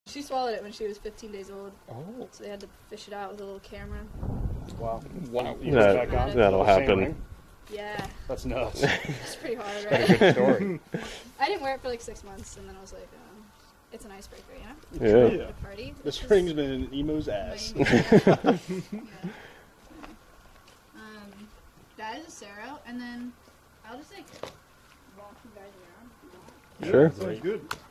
She swallowed it when she was 15 days old. Oh. So they had to fish it out with a little camera. Wow. You put it back on? That'll Same happen. ring? Yeah. That's nuts. It's pretty hard, That's a right? good story. I didn't wear it for like 6 months, and then I was like, it's an icebreaker, you know? Yeah. At a party. This ring's been in Emo's ass. That is a Sero, and then I'll just like walk you guys around. Sure. Sounds good.